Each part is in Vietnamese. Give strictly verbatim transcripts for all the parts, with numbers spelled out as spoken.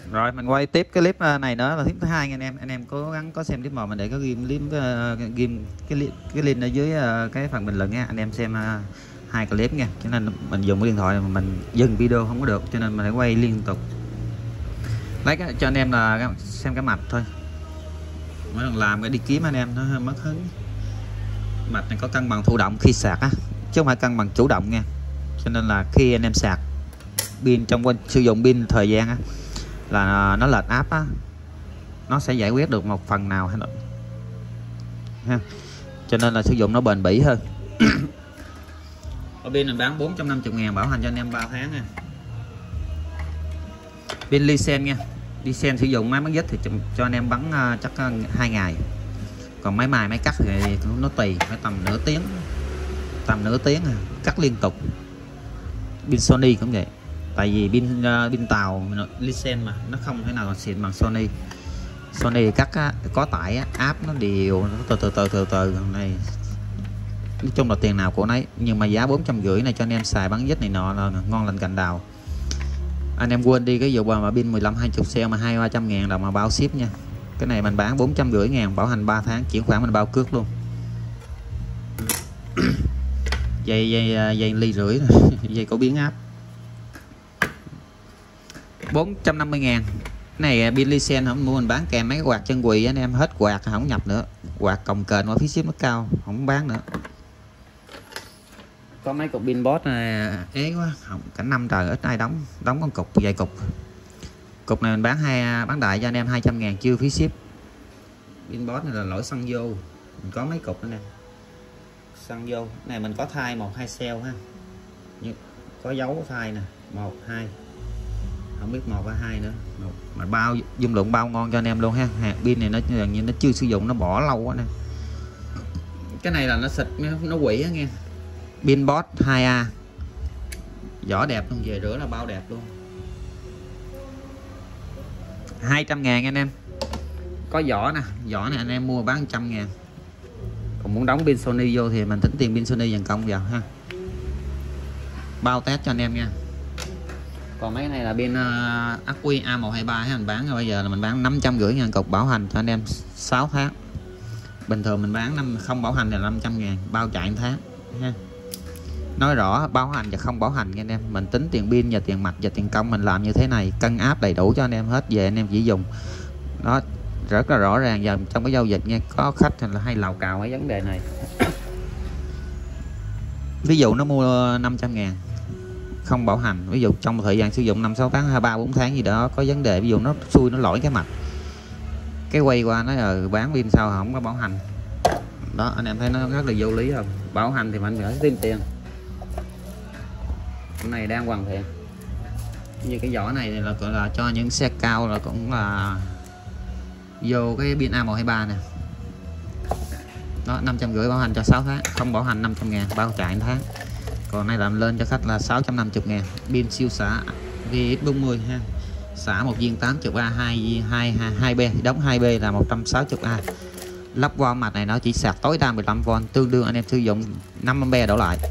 Rồi mình quay tiếp cái clip này nữa là clip thứ hai anh em. Anh em cố gắng có xem clip một mình để có ghim clip uh, ghim cái cái link ở dưới uh, cái phần bình luận nha. Anh em xem uh, hai clip nha. Cho nên mình dùng cái điện thoại mà mình dừng video không có được, cho nên mình phải quay liên tục. Lấy cái, cho anh em là xem cái mặt thôi. Mỗi lần làm cái đi kiếm anh em nó hơi mất hứng. Mặt này có cân bằng thụ động khi sạc á, chứ không phải cân bằng chủ động nha. Cho nên là khi anh em sạc pin trong quanh sử dụng pin thời gian á, là nó lệch áp á, nó sẽ giải quyết được một phần nào ha. Cho nên là sử dụng nó bền bỉ hơn. Ở pin mình bán bốn trăm năm mươi ngàn, bảo hành cho anh em ba tháng nha. Pin Lysen nha. Lysen sử dụng máy bắn dít thì cho anh em bắn uh, chắc uh, hai ngày. Còn máy mài máy cắt thì nó tùy, phải tầm nửa tiếng, tầm nửa tiếng à, cắt liên tục. Pin Sony cũng vậy, tại vì pin uh, pin tàu Lysen mà nó không thể nào xịn bằng Sony. Sony cắt á, có tải á, áp nó đều nó từ từ từ từ từ này. Nói chung là tiền nào của nấy, nhưng mà giá bốn trăm rưỡi này cho anh em xài bắn dít này nọ là ngon lành cành đào. Anh em quên đi cái vụ mà pin mười lăm hai mươi cell mà hai ba trăm ngàn đồng mà bao ship nha. Cái này mình bán bốn trăm rưỡi ngàn, bảo hành ba tháng, chuyển khoản mình bao cước luôn. Dây dây dây ly rưỡi dây cổ biến áp bốn trăm năm mươi ngàn. Cái này pin Lysen không mua, mình bán kèm mấy cái quạt chân quỳ, anh em hết quạt không nhập nữa, quạt cồng kềnh mà phí ship nó cao, không bán nữa. Có mấy cục pin boss này ế quá, không cả năm trời ít ai đóng, đóng con cục vài cục. Cục này mình bán hai bán đại cho anh em hai trăm ngàn chưa phí ship. Pin boss này là lỗi xăng vô, mình có mấy cục nữa nè, xăng vô này mình có thai một hai cell ha, như có dấu thai nè, một hai không biết một hay hai nữa, một mà bao dung lượng bao ngon cho anh em luôn ha. Hạt pin này nó gần như nó chưa sử dụng, nó bỏ lâu quá nè. Cái này là nó xịt nó quỷ á nghe. Pin boss hai A, vỏ đẹp luôn, về rửa là bao đẹp luôn. Hai trăm ngàn anh em, có vỏ nè, vỏ này anh em mua bán một trăm ngàn. Còn muốn đóng pin Sony vô thì mình tính tiền pin Sony dần công vào ha, bao test cho anh em nha. Còn mấy cái này là pin uh, ắc quy A một hai ba mình bán, bây giờ là mình bán năm trăm rưỡi ngàn cục, bảo hành cho anh em sáu tháng. Bình thường mình bán năm không bảo hành là năm trăm ngàn, bao chạy một tháng ha. Nói rõ bảo hành và không bảo hành nha anh em, mình tính tiền pin và tiền mặt và tiền công mình làm như thế này, cân áp đầy đủ cho anh em hết, về anh em chỉ dùng nó rất là rõ ràng. Giờ trong cái giao dịch nha, có khách là hay lào cào cái vấn đề này. Ví dụ nó mua năm trăm ngàn không bảo hành, ví dụ trong một thời gian sử dụng năm sáu tháng, hai ba bốn tháng gì đó có vấn đề, ví dụ nó xui nó lỗi cái mặt, cái quay qua nó ờ bán pin sao không có bảo hành đó, anh em thấy nó rất là vô lý không? Bảo hành thì mình phải thêm tiền. Cái này đang hoàn thiện, như cái vỏ này là gọi là cho những xe cao, là cũng là vô cái pin A một hai ba nè đó, năm trăm rưỡi bảo hành cho sáu tháng, không bảo hành năm trăm ngàn, bao chạy một tháng. Còn này làm lên cho khách là sáu trăm năm mươi ngàn. Pin siêu xả vê ích bốn mươi ha, xả một viên tám mươi A, hai hai hai B, đóng hai B là một trăm sáu mươi A. Lắp qua mặt này nó chỉ sạc tối đa mười lăm vôn, tương đương anh em sử dụng năm ampere đổ lại.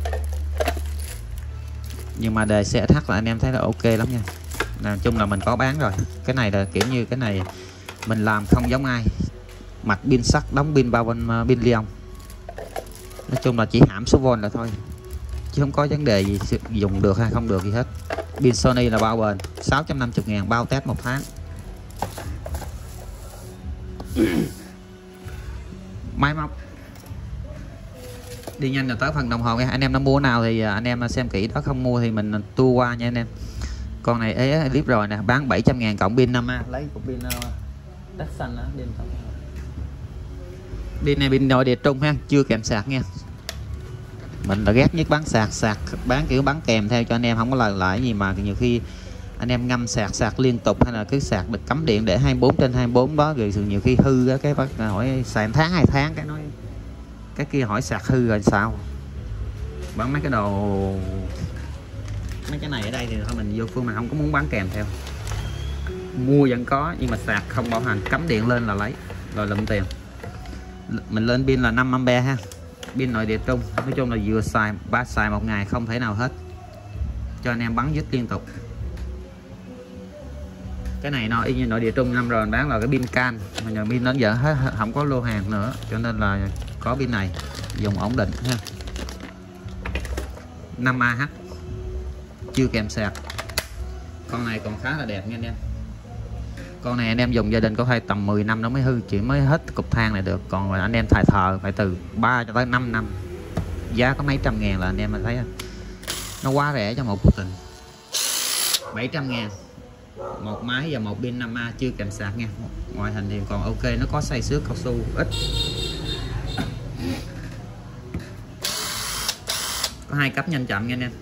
Nhưng mà đề xê ét hát là anh em thấy là ok lắm nha. Nói chung là mình có bán rồi. Cái này là kiểu như cái này mình làm không giống ai, mặt pin sắt, đóng pin bao bên pin li-on. Nói chung là chỉ hãm số vôn là thôi, chứ không có vấn đề gì dùng được hay không được gì hết. Pin Sony là bao bền, sáu trăm năm mươi ngàn, bao test một tháng. Máy móc đi nhanh là tới phần đồng hồ nha. Anh em nó mua nào thì anh em xem kỹ đó, không mua thì mình tua qua nha anh em. Con này ế clip rồi nè, bán bảy trăm ngàn cộng pin năm A, lấy cục pin đất xanh đó, pin pin này pin nội địa trung ha, chưa kèm sạc nha. Mình là ghét nhất bán sạc, sạc bán kiểu bán kèm theo cho anh em không có lời lại gì, mà nhiều khi anh em ngâm sạc sạc liên tục hay là cứ sạc được cắm điện để hai mươi bốn trên hai mươi bốn đó, rồi nhiều khi hư đó, cái bắt hỏi xài tháng hai tháng cái nói cái kia hỏi sạc hư rồi sao. Bán mấy cái đồ mấy cái này ở đây thì thôi mình vô phương mình không có muốn bán kèm theo, mua vẫn có nhưng mà sạc không bảo hành, cắm điện lên là lấy rồi lụm tiền. Mình lên pin là năm ampere ha, pin nội địa trung, nói chung là vừa xài ba xài một ngày không thể nào hết, cho anh em bắn dứt liên tục. Cái này nó y như nội địa Trung năm rồi mình bán là cái pin can, mà giờ pin đến giờ hết không có lô hàng nữa, cho nên là có pin này dùng ổn định ha. năm A H chưa kèm sạc. Con này còn khá là đẹp nha anh em. Con này anh em dùng gia đình có thể tầm mười năm nó mới hư, chỉ mới hết cục than này được. Còn anh em xài thờ phải từ ba cho tới năm năm. Giá có mấy trăm ngàn là anh em mình thấy nó quá rẻ cho một cuộc tình. Bảy trăm ngàn một máy và một pin năm A chưa kèm sạc nha. Ngoại hình thì còn ok, nó có xay xước cao su ít. Có hai cấp nhanh chậm nha anh em.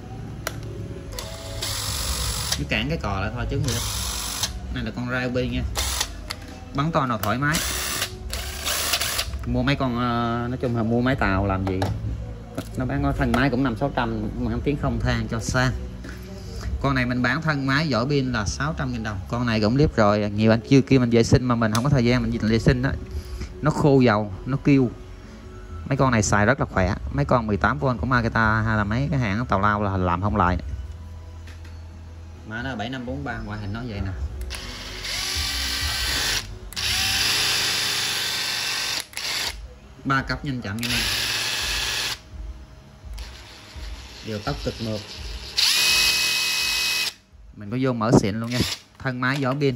Cứ cản cái cò lại thôi chứ gì đó. Này là con Ryobi nha, bắn to nào thoải mái. Mua mấy con nói chung là mua máy tàu làm gì, nó bán có thân máy cũng năm sáu trăm mà tiếng không than cho sang. Con này mình bán thân máy vỏ pin là sáu trăm nghìn đồng. Con này cũng clip rồi, nhiều anh chưa kêu mình vệ sinh mà mình không có thời gian mình vệ sinh đó, nó khô dầu, nó kêu. Mấy con này xài rất là khỏe. Mấy con mười tám vôn của Makita hay là mấy cái hãng tàu lao là làm không lại. Mà nó bảy năm bốn ba, ngoại hình nó vậy nè. Ba cấp nhanh chậm nha em. Điều tốc cực mượt. Mình có vô mở xịn luôn nha. Thân máy vỏ pin.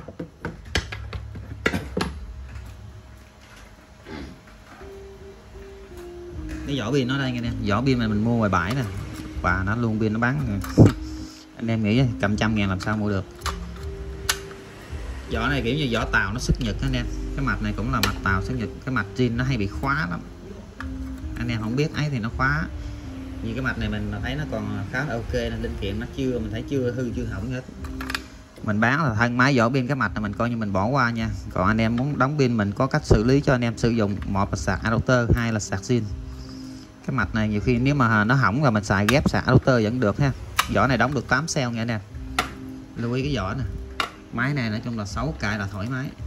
Cái vỏ pin nó đây nha em. Vỏ pin mà mình mua ngoài bãi nè, và nó luôn pin nó bán. Anh em nghĩ cầm trăm ngàn làm sao mua được. Vỏ này kiểu như vỏ tàu nó xuất nhật anh em. Cái mặt này cũng là mặt tàu xuất nhật. Cái mặt zin nó hay bị khóa lắm. Anh em không biết ấy thì nó khóa. Như cái mặt này mình thấy nó còn khá là ok, nên linh kiện nó chưa, mình thấy chưa hư chưa hỏng hết. Mình bán là thân máy vỏ pin, cái mặt này mình coi như mình bỏ qua nha. Còn anh em muốn đóng pin mình có cách xử lý cho anh em sử dụng. Một là sạc adapter, hai là sạc zin. Cái mặt này nhiều khi nếu mà nó hỏng là mình xài ghép sạc adapter vẫn được ha. Vỏ này đóng được tám cell nha anh em. Lưu ý cái vỏ nè. Máy này nói chung là xấu cài là thoải mái.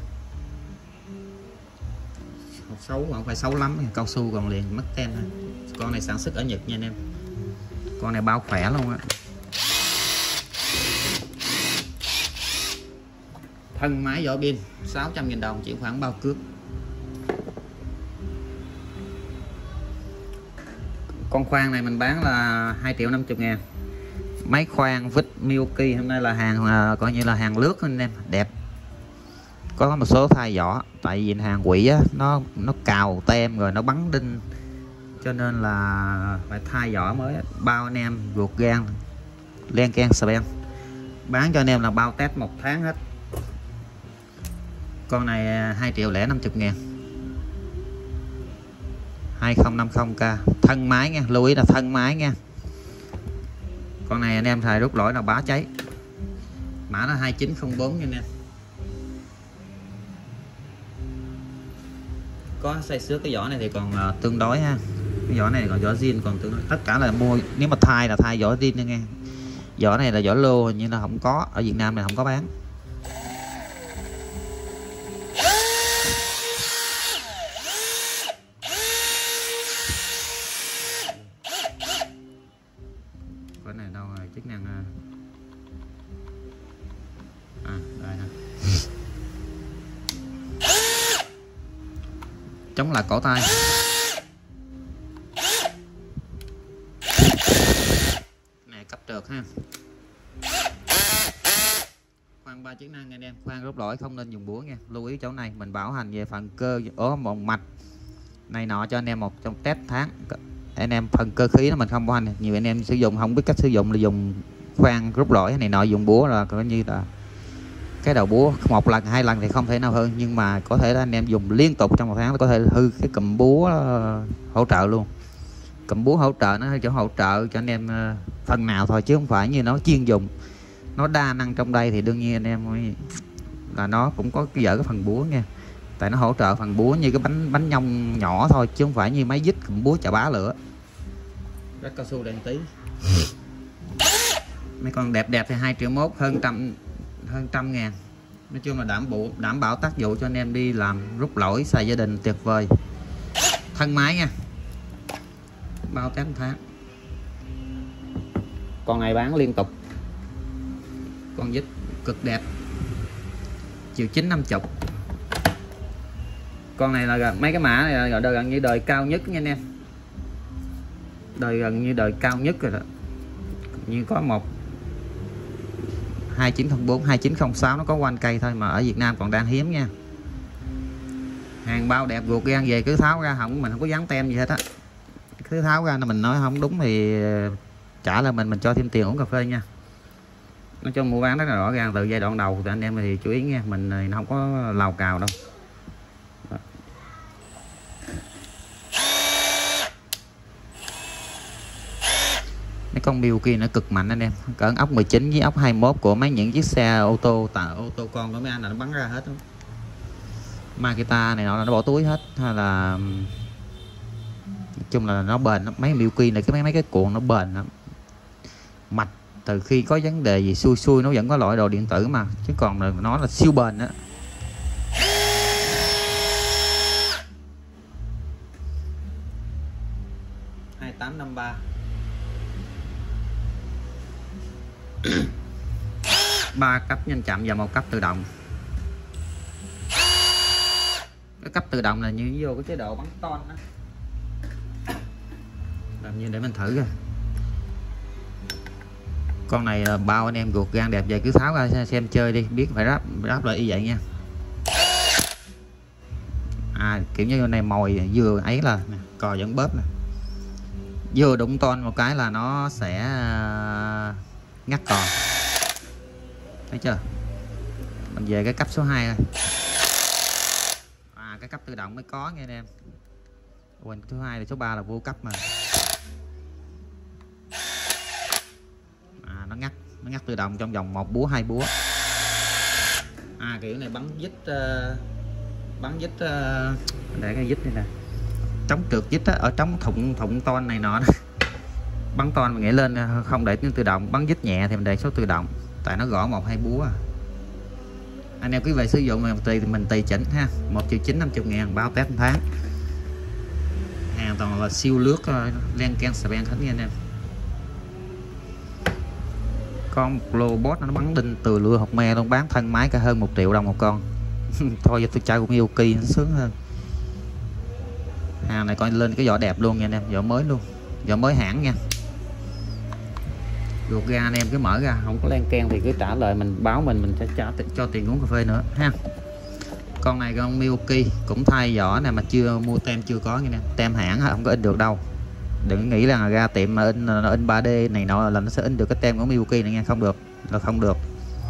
Không xấu, không phải xấu lắm, cao su còn liền mất tem thôi. Con này sản xuất ở Nhật nha anh em. Con này bao khỏe luôn á. Thân máy vỏ pin sáu trăm nghìn đồng, chỉ khoảng bao cước. Con khoan này mình bán là hai triệu năm mươi ngàn. Máy khoan vít Miyuki hôm nay là hàng coi như là hàng lướt anh em, đẹp. Có một số thay vỏ, tại vì hàng quỷ á, nó nó cào tem rồi nó bắn đinh, cho nên là phải thay vỏ mới. Bao anh em ruột gan len can spen, bán cho anh em là bao test một tháng hết. Con này hai triệu lẻ năm mươi ngàn, hai không năm không k, thân máy nha, lưu ý là thân máy nha. Con này anh em xài rút lỗi là bá cháy. Mã nó hai chín không bốn nha anh em. Có xây xước cái vỏ này thì còn uh, tương đối ha. Cái vỏ này còn vỏ zin còn tương đối. Tất cả là mua, nếu mà thay là thay vỏ zin nha nghe. Vỏ này là vỏ lô nhưng là không có, ở Việt Nam này không có bán. Cái này đâu rồi, chức năng à đây ha. Chống lại cổ tay. Này cấp trượt ha. Khoan ba chức năng anh em, khoan rút lỗi không nên dùng búa nha. Lưu ý chỗ này mình bảo hành về phần cơ ố một mạch này nọ cho anh em một trong test tháng. Anh em phần cơ khí nó mình không bảo hành. Nhiều anh em sử dụng không biết cách sử dụng là dùng khoan rút lỗi này nọ, dùng búa là coi như là cái đầu búa một lần hai lần thì không thể nào hơn, nhưng mà có thể là anh em dùng liên tục trong một tháng có thể hư cái cụm búa hỗ trợ luôn. Cụm búa hỗ trợ nó chỗ hỗ trợ cho anh em phần nào thôi, chứ không phải như nó chuyên dùng. Nó đa năng trong đây thì đương nhiên anh em là nó cũng có cái dở cái phần búa nha, tại nó hỗ trợ phần búa như cái bánh bánh nhông nhỏ thôi, chứ không phải như máy dít cụm búa chà bá lửa. Rất cao su đèn tí. Mấy con đẹp đẹp thì hai triệu mốt, hơn trăm hơn trăm ngàn. Nói chung là đảm bảo đảm bảo tác vụ cho anh em đi làm rút lỗi xài gia đình tuyệt vời. Thân máy nha, bao test tháng. Con này bán liên tục, con vít cực đẹp. triệu chín năm chục. Con này là mấy cái mã này là gần như đời cao nhất nha anh em, đời gần như đời cao nhất rồi đó. Như có một hai chín không bốn, hai chín không sáu nó có quanh cây thôi mà ở Việt Nam còn đang hiếm nha. Hàng bao đẹp ruột gan về cứ tháo ra, không mình không có dán tem gì hết á, cứ tháo ra là mình nói không đúng thì trả là mình mình cho thêm tiền uống cà phê nha. Nói chung mua bán rất là rõ ràng từ giai đoạn đầu thì anh em thì chú ý nha, mình nó không có lào cào đâu. Mấy con Milwaukee nó cực mạnh anh em, cỡ ốc mười chín với ốc hai mươi mốt của mấy những chiếc xe ô tô tạ ô tô con của mấy anh là nó bắn ra hết đó. Makita này nọ là nó bỏ túi hết, hay là nói chung là nó bền. Mấy Milwaukee này cái mấy mấy cái cuộn nó bền lắm, mạch từ khi có vấn đề gì xui xui nó vẫn có loại đồ điện tử mà, chứ còn là nó là siêu bền đó. Hai tám năm ba ba cấp nhanh chậm và một cấp tự động. Cái cấp tự động là như vô cái chế độ bắn ton đó, làm như để mình thử coi. Con này là bao anh em ruột gan đẹp về cứ tháo ra xem chơi đi, biết phải ráp ráp lại y vậy nha. À kiểu như này mồi vừa ấy là nè, cò vẫn bóp nè, vừa đụng ton một cái là nó sẽ ngắt cò, thấy chưa. Mình về cái cấp số hai rồi. À cái cấp tự động mới có nghe anh em, quên thứ hai là số ba là vô cấp mà. À nó ngắt nó ngắt tự động trong vòng một búa hai búa. À kiểu này bắn dít uh, bắn dít uh, để cái dít này nè, chống trượt dít á, ở trong thụng thụng ton này nọ. Bắn ton mình nhảy lên không để tiếng tự động, bắn dít nhẹ thì mình để số tự động, tại nó gõ một hai búa à. Anh em quý vị sử dụng mình tùy mình tùy chỉnh ha. Một triệu chín năm mươi ngàn bao test một tháng, hàng toàn là siêu lướt len can span hết nha anh em. Con robot nó bắn đinh từ lưa học me luôn, bán thân máy cả hơn một triệu đồng một con. Thôi giờ tôi trai cũng yêu kỳ nó sướng hơn. Hàng này coi lên cái vỏ đẹp luôn nha anh em, vỏ mới luôn, vỏ mới hãng nha. Ruột ra anh em cứ mở ra, không có len keng thì cứ trả lời mình, báo mình mình sẽ trả cho tiền uống cà phê nữa ha. Con này con Milwaukee cũng thay vỏ này mà chưa mua tem, chưa có nha nè, tem hãng không có in được đâu. Đừng nghĩ là ra tiệm mà in nó in ba D này nọ là nó sẽ in được cái tem của Milwaukee này nha, không được, là không được.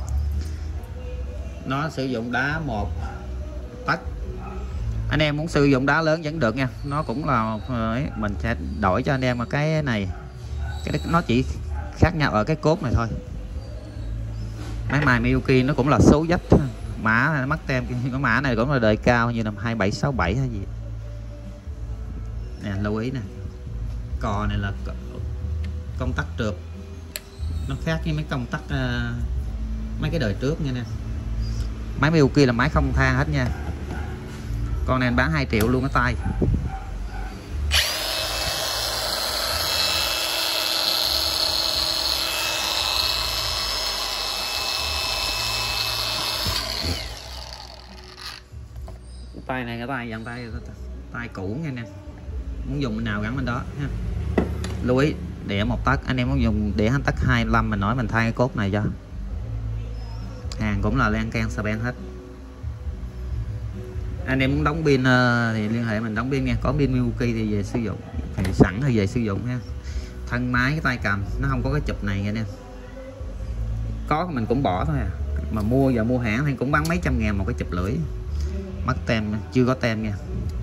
Nó sử dụng đá một tấc. Anh em muốn sử dụng đá lớn vẫn được nha, nó cũng là mình sẽ đổi cho anh em cái này, cái nó chỉ khác nhau ở cái cốt này thôi. Máy mài Milwaukee nó cũng là số dấp, mã mắc tem, cái mã này cũng là đời cao như năm hai bảy sáu bảy hay gì nè, lưu ý nè. Cò này là công tắc trượt, nó khác với mấy công tắc uh, mấy cái đời trước nha nè. Máy Milwaukee là máy không than hết nha. Con này bán hai triệu luôn cái tay. Tay này cái tay dàn tay tay cũ nha nè, muốn dùng bên nào gắn bên đó ha. Lưu ý đĩa một tấc, anh em muốn dùng đĩa hai tấc hai mươi lăm mình nói mình thay cái cốt này cho. Hàng cũng là len can span hết. Anh em muốn đóng pin thì liên hệ mình đóng pin nha, có pin Milwaukee thì về sử dụng, thì sẵn thì về sử dụng ha. Thân máy cái tay cầm nó không có cái chụp này nha anh em, có mình cũng bỏ thôi à, mà mua giờ mua hãng thì cũng bán mấy trăm ngàn một cái chụp lưỡi, mất tem, chưa có tem nha.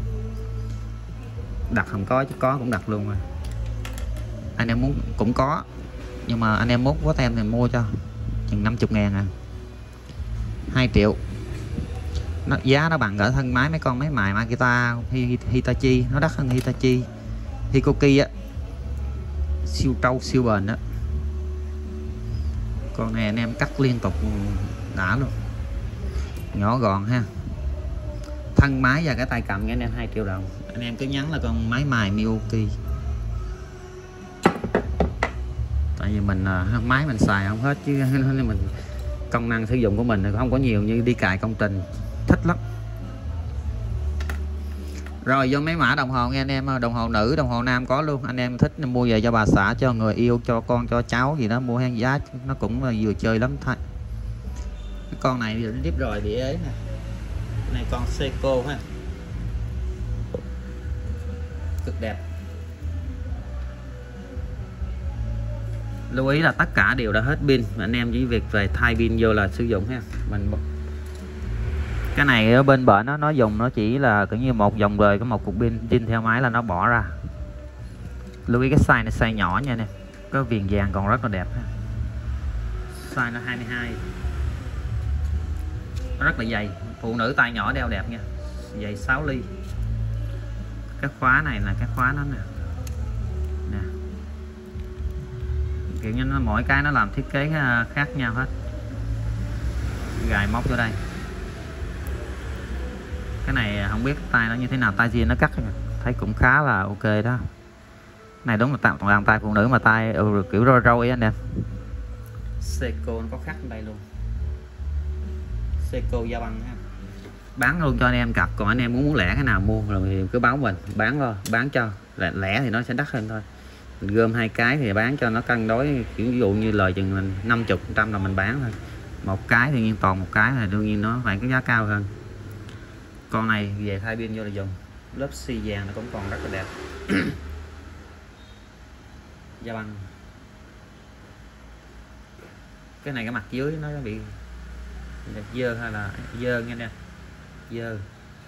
Đặt không có chứ có cũng đặt luôn rồi. Anh em muốn cũng có, nhưng mà anh em muốn có tem thì mua cho chừng năm mươi ngàn à, hai triệu. Nó, giá nó bằng cỡ thân máy mấy con máy mài Makita, Hitachi, nó đắt hơn Hitachi, Hikoki á, siêu trâu siêu bền đó. Con này anh em cắt liên tục đã luôn, nhỏ gọn ha. Thân máy và cái tay cầm nha anh em, hai triệu đồng. Anh em cứ nhắn là con máy mài Milwaukee, tại vì mình máy mình xài không hết chứ mình công năng sử dụng của mình không có nhiều như đi cài công trình, thích lắm. Rồi vô mấy mã đồng hồ nghe anh em, đồng hồ nữ, đồng hồ nam có luôn. Anh em thích mua về cho bà xã, cho người yêu, cho con, cho cháu gì đó, mua hàng giá nó cũng vừa chơi lắm thôi. Cái con này bị đít rồi, bị ế nè. Cái này con Seiko ha, cực đẹp. Lưu ý là tất cả đều đã hết pin, anh em chỉ việc về thay pin vô là sử dụng ha. Mình cái này ở bên bển nó nó dùng nó chỉ là kiểu như một dòng đời, có một cục pin pin theo máy là nó bỏ ra. Lưu ý cái size này size nhỏ nha nè, có viền vàng còn rất là đẹp ha. Size nó hai mươi hai, nó rất là dày, phụ nữ tay nhỏ đeo đẹp nha, dày sáu ly. Cái khóa này là cái khóa nó nè, nè. Kiểu như nó mỗi cái nó làm thiết kế khác nhau hết, gài móc vô đây. Cái này không biết tay nó như thế nào, tay riêng nó cắt thấy cũng khá là ok đó. Này đúng là tặng làm tay phụ nữ mà tay ừ, kiểu roi roi anh em. Seiko nó có khắc ở đây luôn, Seiko da băng ha. Bán luôn cho anh em cặp, còn anh em muốn muốn lẻ cái nào mua rồi thì cứ báo mình bán thôi, bán cho. Lẻ, lẻ thì nó sẽ đắt hơn thôi. Mình gom hai cái thì bán cho nó cân đối, kiểu ví dụ như lời chừng mình năm mươi phần trăm là mình bán thôi. Một cái thì nhiên toàn một cái là đương nhiên nó phải có giá cao hơn. Con này về thay pin vô là dùng. Lớp xi vàng nó cũng còn rất là đẹp. Da băng. Cái này cái mặt dưới nó bị dơ hay là dơ nghe nè, dơ.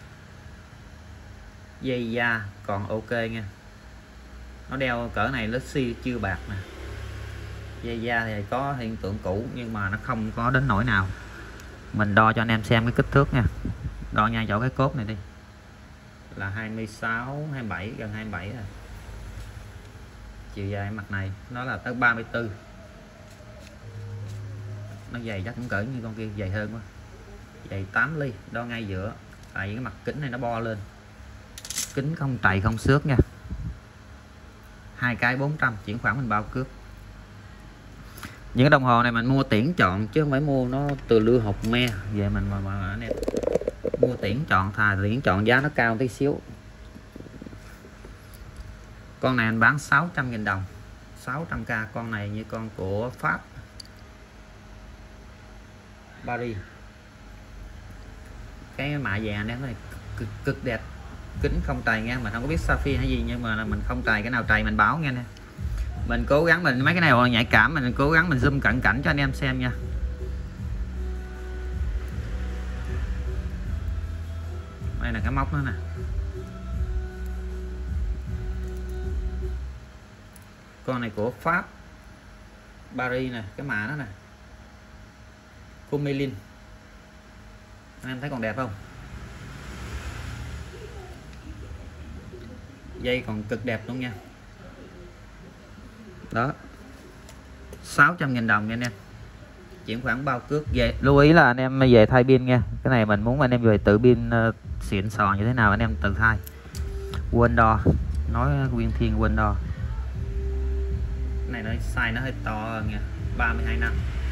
Dây da còn ok nha, nó đeo cỡ này lớp xi chưa bạc nè. Dây da thì có hiện tượng cũ nhưng mà nó không có đến nỗi nào. Mình đo cho anh em xem cái kích thước nha, đo ngay chỗ cái cốt này đi là hai mươi sáu, hai mươi bảy, gần hai mươi bảy rồi. Chiều dài mặt này nó là tới ba mươi tư. Nó dày chắc cũng cỡ như con kia, dày hơn quá, dày tám ly. Đo ngay giữa, tại vì cái mặt kính này nó bo lên, kính không trầy không xước nha. Hai cái bốn trăm, chuyển khoản mình bao cước. Những cái đồng hồ này mình mua tiễn chọn chứ không phải mua nó từ lưa hộp me về mình mà, mà anh em mua tiễn chọn, thà tiễn chọn giá nó cao tí xíu. Con này anh bán sáu trăm nghìn đồng, sáu trăm k. Con này như con của Pháp, Paris. Cái mạ vàng này cực, cực đẹp, kính không trầy nha. Mình không có biết sapphire hay gì nhưng mà mình không trầy, cái nào trầy mình báo nha nè. Mình cố gắng, mình mấy cái này nhạy cảm, mình cố gắng mình zoom cận cảnh cho anh em xem nha. Đây là cái móc nữa nè. Con này của Pháp, Paris nè, cái mã nó nè, Comelin. Anh em thấy còn đẹp không? Dây còn cực đẹp luôn nha. Đó, sáu trăm nghìn đồng nha anh em, chuyển khoản bao cước về. Lưu ý là anh em về thay pin nha. Cái này mình muốn anh em về tự pin uh, xịn sò như thế nào anh em tự thay. Quên đo, nói Nguyên Thiên quên đo. Cái này nó size nó hơi to hơn nha, ba mươi hai năm,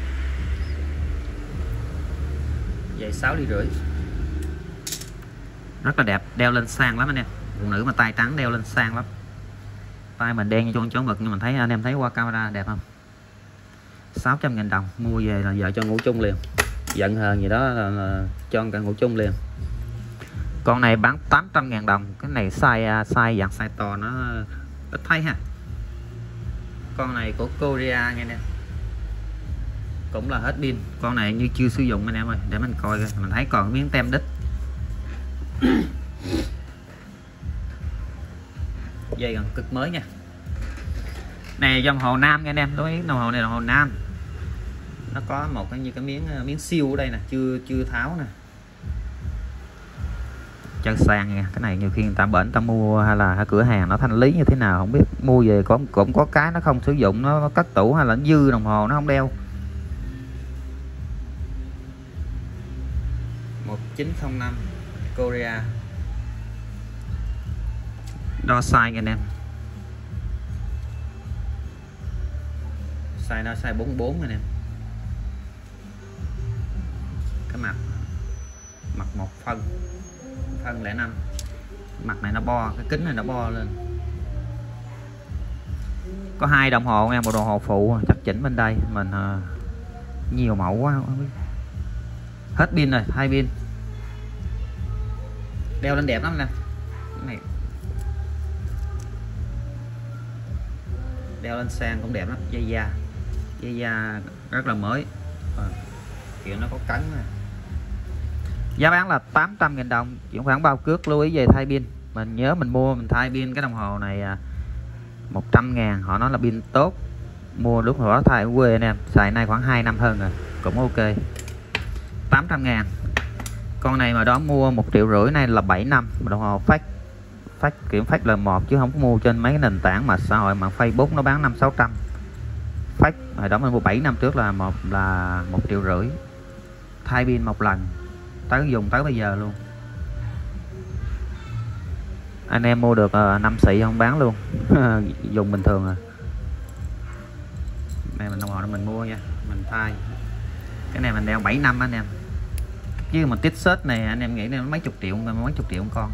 dày sáu ly rưỡi, rất là đẹp, đeo lên sang lắm anh em. Phụ nữ mà tay trắng đeo lên sang lắm. Tay mình đen như con chó mực nhưng mình thấy anh em thấy qua camera đẹp không? sáu trăm nghìn đồng mua về là vợ cho ngủ chung liền, giận hờn gì đó là, là cho cả ngủ chung liền. Con này bán tám trăm ngàn đồng. Cái này size size dạng size to nó ít thấy ha. Con này của Korea nha nè, cũng là hết pin. Con này như chưa sử dụng anh em ơi, để mình coi coi. Mình thấy còn miếng tem đít. Dây còn cực mới nha. Này dòng hồ nam nha anh em, đối với đồng hồ này là hồ nam. Nó có một cái như cái miếng miếng siêu ở đây nè, chưa chưa tháo nè. Chân sang nha, cái này nhiều khi người ta bển ta mua hay là cửa hàng nó thanh lý như thế nào không biết, mua về có cũng có cái nó không sử dụng, nó, nó cất tủ hay là nó dư đồng hồ nó không đeo. Một chín không năm Korea. Đo size nha anh em, size nó size bốn mươi bốn anh em. một phân phân lẻ năm. Mặt này nó bo, cái kính này nó bo lên. Có hai đồng hồ nha, một đồng hồ phụ chắc chỉnh bên đây mình uh, nhiều mẫu quá không biết. Hết pin rồi, hai pin. Đeo lên đẹp lắm nè. Cái này đeo lên sang cũng đẹp lắm, dây da dây da rất là mới à, kiểu nó có cấn này. Giá bán là tám trăm nghìn đồng, chuyển khoản bao cước. Lưu ý về thay pin, mình nhớ mình mua mình thay pin cái đồng hồ này một trăm ngàn, họ nói là pin tốt, mua lúc hồi đó thay ở quê anh em, xài nay khoảng hai năm hơn rồi, cũng ok. Tám trăm ngàn. Con này mà đó mua một triệu rưỡi, này là bảy năm, đồng hồ phát phát kiểm phát là một chứ không có mua trên mấy cái nền tảng mà xã hội mà Facebook nó bán năm sáu trăm. Phát hồi đó mình mua bảy năm trước là một là một triệu rưỡi, thay pin một lần, tới dùng tới bây giờ luôn. Anh em mua được uh, năm xị không bán luôn dùng bình thường à. Này mình đồng hồ mình mua nha, mình thay cái này mình đeo bảy năm anh em, chứ mà tít set này anh em nghĩ nó mấy chục triệu, mấy chục triệu con.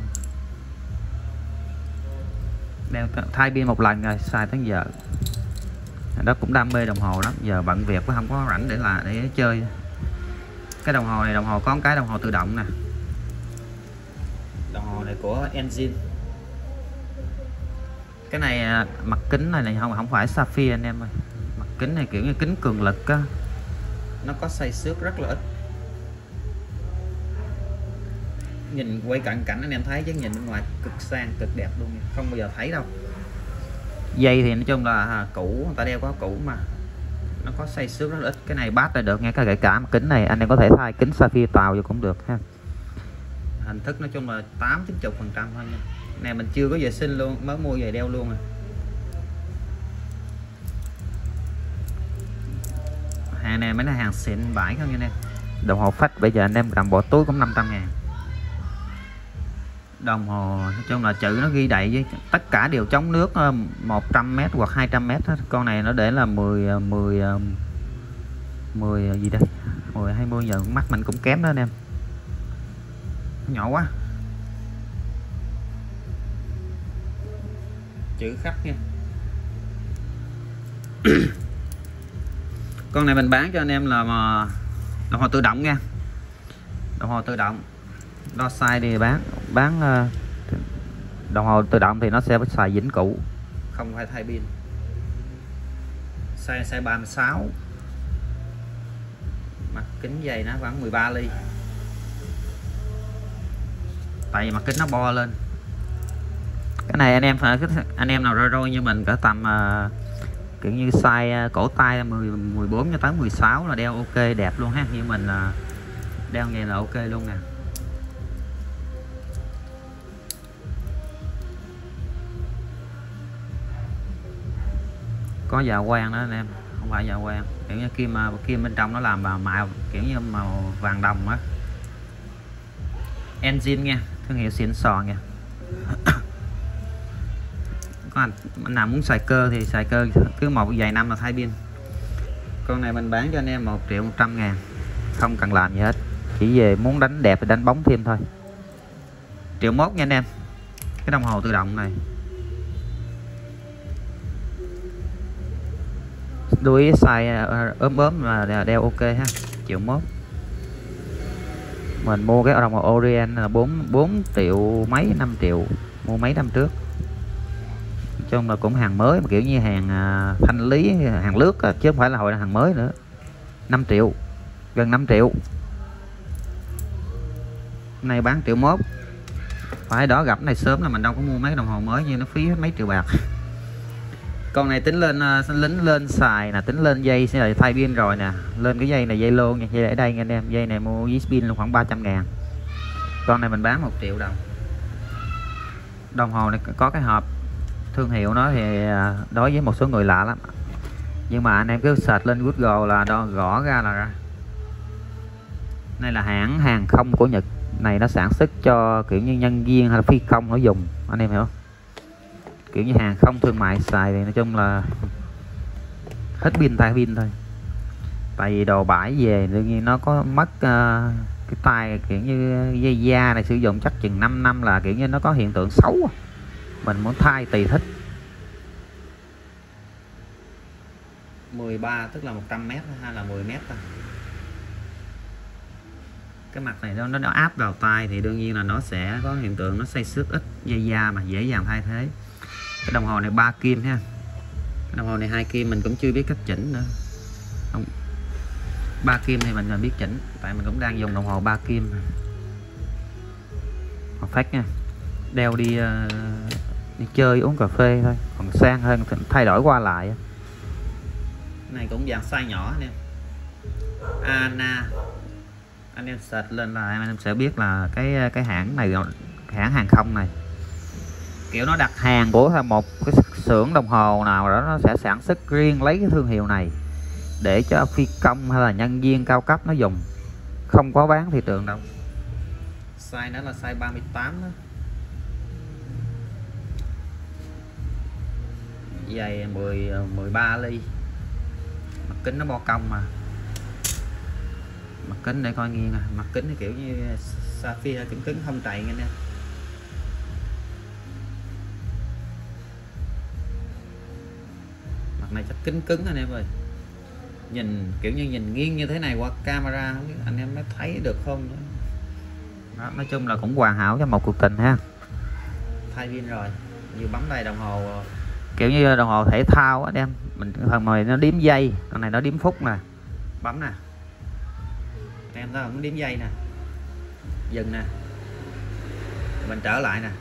Đeo thay pin một lần rồi xài tới giờ. Đó cũng đam mê đồng hồ lắm, giờ bận việc cũng không có rảnh để là để chơi. Cái đồng hồ này đồng hồ có một cái đồng hồ tự động nè. Đồng hồ này của Engine. Cái này mặt kính này này không không phải sapphire anh em ơi. Mặt kính này kiểu như kính cường lực á. Nó có xây xước rất là ít. Nhìn quay cận cảnh anh em thấy chứ nhìn bên ngoài cực sang cực đẹp luôn, không bao giờ thấy đâu. Dây thì nói chung là cũ, người ta đeo có cũ mà nó có xây xước rất là ít. Cái này bát là được nghe, cái kể cả mặt kính này anh em có thể thay kính sapphire tàu vô cũng được ha. Hình thức nói chung là tám chín mươi phần trăm thôi nha. Này mình chưa có vệ sinh luôn, mới mua về đeo luôn rồi. Hàng này mấy là hàng xịn bãi không nha anh em. Đồng hồ phách bây giờ anh em cầm bỏ túi cũng năm trăm ngàn. Đồng hồ nói chung là chữ nó ghi đầy với tất cả đều chống nước một trăm mét hoặc hai trăm mét hết. Con này nó để là mười mười mười gì đây, mười hai mươi, giờ mắt mình cũng kém đó anh em, nhỏ quá. Chữ khắc nha. Con này mình bán cho anh em là mà đồng hồ tự động nha, đồng hồ tự động đo size đi bán bán uh, đồng hồ tự động thì nó sẽ xài vĩnh cửu, không phải thay pin. Size size ba mươi sáu, mặt kính dày nó khoảng mười ba ly, tại vì mặt kính nó bo lên. Cái này anh em phải anh em nào rơi rôi như mình cỡ tầm uh, kiểu như size uh, cổ tay mười, mười bốn cho tới mười sáu là đeo ok đẹp luôn ha. Như mình uh, đeo vậy là ok luôn nè. Có dạ quang đó anh em, không phải dạ quang, kiểu như kim kim bên trong nó làm vào màu kiểu như màu vàng đồng á. Engine nha, thương hiệu xịn sò nha. Có anh, anh nào muốn xài cơ thì xài cơ, cứ một vài năm là thay pin. Con này mình bán cho anh em một triệu một trăm ngàn, không cần làm gì hết, chỉ về muốn đánh đẹp thì đánh bóng thêm thôi. Triệu mốt nha anh em. Cái đồng hồ tự động này đuôi size ốm ốm mà đeo ok ha, triệu mốt. Mình mua cái đồng hồ Orient là bốn bốn triệu mấy, năm triệu, mua mấy năm trước. Nói chung là cũng hàng mới mà kiểu như hàng thanh lý, hàng lướt chứ không phải là hồi là hàng mới nữa. Năm triệu, gần năm triệu. Này bán triệu mốt. Phải đó, gặp này sớm là mình đâu có mua mấy cái đồng hồ mới như nó phí mấy triệu bạc. Con này tính lên lính lên xài là tính lên dây sẽ là thay pin rồi nè, lên cái dây này dây lô nha, dây ở đây anh em, dây này mua với pin là khoảng ba trăm ngàn. Con này mình bán một triệu đồng. Đồng hồ này có cái hộp thương hiệu nó thì đối với một số người lạ lắm, nhưng mà anh em cứ search lên Google là đó, gõ ra là ra. Này là hãng hàng không của Nhật, này nó sản xuất cho kiểu như nhân viên hay là phi công nó dùng, anh em hiểu không? Kiểu như hàng không thương mại xài thì nói chung là hết pin thay pin thôi. Tại vì đồ bãi về tự nhiên nó có mất uh, cái tay kiểu như dây da này sử dụng chắc chừng năm năm là kiểu như nó có hiện tượng xấu, mình muốn thay tùy thích. mười ba tức là một trăm mét hay là mười mét thôi. Cái mặt này nó nó áp vào tay thì đương nhiên là nó sẽ có hiện tượng nó xây xước ít dây da mà dễ dàng thay thế. Cái đồng hồ này ba kim ha, cái đồng hồ này hai kim mình cũng chưa biết cách chỉnh nữa. Không, ba kim thì mình biết chỉnh, tại mình cũng đang dùng đồng hồ ba kim. Một phát nha, đeo đi uh, đi chơi uống cà phê thôi, còn sang hơn thay đổi qua lại. Cái này cũng dạng size nhỏ nè, Ana, anh em search lên là anh em sẽ biết là cái cái hãng này, hãng hàng không này, kiểu nó đặt hàng của một cái xưởng đồng hồ nào đó nó sẽ sản xuất riêng lấy cái thương hiệu này để cho phi công hay là nhân viên cao cấp nó dùng, không có bán thị trường đâu. Size nó là size ba mươi tám đó. Dày mười, mười ba ly, mặt kính nó bo cong mà, mặt kính để coi nghiêng nè, mặt kính nó kiểu như sapphire cứng cứng không trầy nghe nè. Mặt này chắc kính cứng anh em ơi, nhìn kiểu như nhìn nghiêng như thế này qua camera không biết anh em mới thấy được không nữa. Đó, nói chung là cũng hoàn hảo cho một cuộc tình ha. Thay pin rồi, như bấm đây đồng hồ kiểu như đồng hồ thể thao anh em, mình phần này nó đếm giây, con này nó đếm phút nè, bấm nè anh em thấy không, đếm giây nè, dừng nè, mình trở lại nè.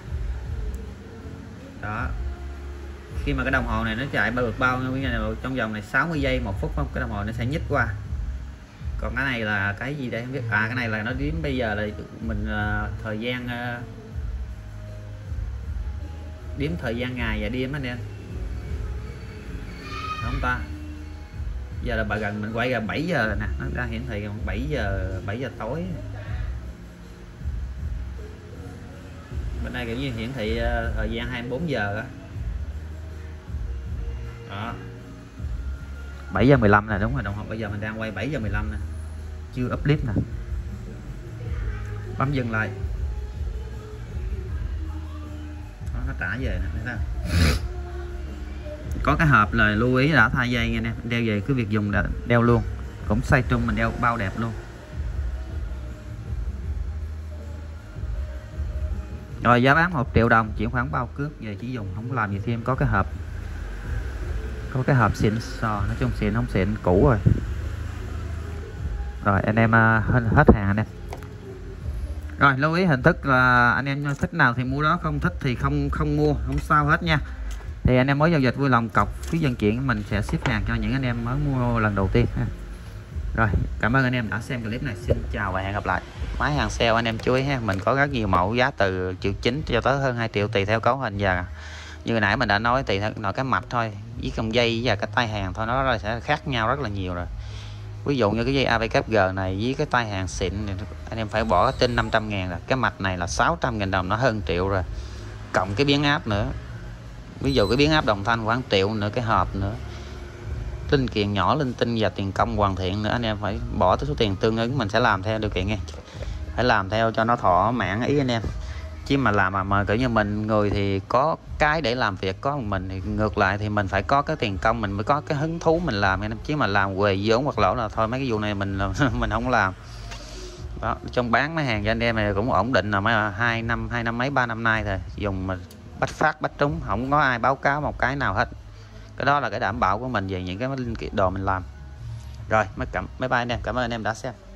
Đó, khi mà cái đồng hồ này nó chạy bao được bao nhiêu trong vòng này sáu mươi giây một phút không, cái đồng hồ nó sẽ nhích qua. Còn cái này là cái gì đây không biết, à cái này là nó đếm bây giờ là mình uh, thời gian uh, đếm thời gian ngày và đêm anh em, không ta. Giờ là bà gần mình quay gần bảy giờ nè, nó đang hiển thị bảy giờ bảy giờ tối. Bên đây kiểu như hiển thị uh, thời gian hai mươi bốn giờ đó. Đó, bảy giờ mười lăm nè, đúng rồi, đồng hồ bây giờ mình đang quay bảy giờ mười lăm nè, chưa up clip nè. Bấm dừng lại. Đó, nó trả về nè, thấy không? Có cái hộp lời lưu ý đã thay dây nha nè, đeo về cứ việc dùng đã đeo luôn, cũng size trung mình đeo bao đẹp luôn. Rồi giá bán một triệu đồng, chuyển khoản bao cước, về chỉ dùng không làm gì thêm. Có cái hộp, có cái hộp xịn sò, nói chung xịn không xịn cũ rồi. Rồi anh em uh, hết hàng anh em. Rồi lưu ý hình thức là anh em thích nào thì mua đó, không thích thì không không mua, không sao hết nha. Thì anh em mới giao dịch vui lòng cọc phí vận chuyển, mình sẽ ship hàng cho những anh em mới mua lần đầu tiên ha. Rồi cảm ơn anh em đã xem clip này, xin chào và hẹn gặp lại. Máy hàng sale anh em chú ý ha, mình có rất nhiều mẫu giá từ triệu chín cho tới hơn hai triệu tùy theo cấu hình, và như nãy mình đã nói tùy theo nói cái mạch thôi, với con dây và cái tay hàng thôi, nó sẽ khác nhau rất là nhiều rồi. Ví dụ như cái dây a vê kép giê này với cái tay hàng xịn này, anh em phải bỏ trên năm trăm ngàn rồi, cái mạch này là sáu trăm nghìn đồng, nó hơn triệu rồi, cộng cái biến áp nữa. Ví dụ cái biến áp đồng thanh khoảng triệu nữa, cái hộp nữa, linh kiện nhỏ linh tinh và tiền công hoàn thiện nữa, anh em phải bỏ tới số tiền tương ứng. Mình sẽ làm theo điều kiện nha, phải làm theo cho nó thỏa mãn ý anh em, chứ mà làm mà, mà kiểu như mình người thì có cái để làm việc, có mình thì ngược lại thì mình phải có cái tiền công, mình mới có cái hứng thú mình làm anh em, chứ mà làm quề vốn hoặc lỗ là thôi mấy cái vụ này mình mình không làm. Đó, trong bán mấy hàng cho anh em này cũng ổn định là mấy hai năm hai năm mấy ba năm nay rồi, dùng mà bách phát bách trúng, không có ai báo cáo một cái nào hết. Cái đó là cái đảm bảo của mình về những cái linh kiện đồ mình làm. Rồi mấy cảm mấy bye anh em, cảm ơn anh em đã xem.